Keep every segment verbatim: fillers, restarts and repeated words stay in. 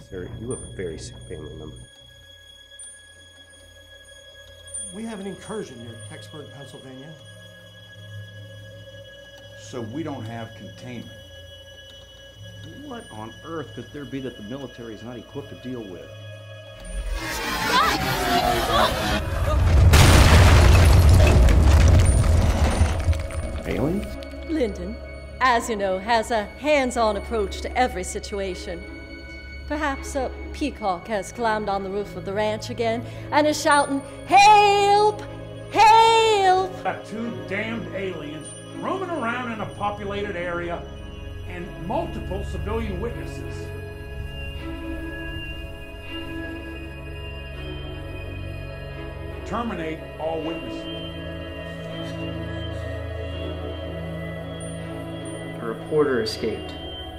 Sir, you have a very sick family member. We have an incursion near Kecksburg, Pennsylvania. So we don't have containment. What on earth could there be that the military is not equipped to deal with? Aliens? Lyndon, as you know, has a hands-on approach to every situation. Perhaps a peacock has climbed on the roof of the ranch again and is shouting, "Help! Help!" Got two damned aliens roaming around in a populated area and multiple civilian witnesses. Terminate all witnesses. A reporter escaped.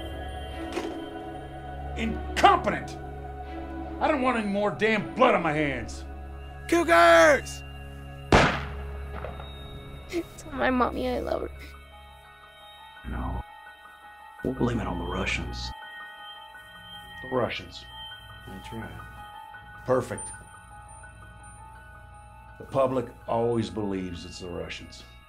Incompetent! I don't want any more damn blood on my hands. Cougars! Tell my mommy I love her. No. We'll blame it on the Russians. The Russians. That's right. Perfect. The public always believes it's the Russians.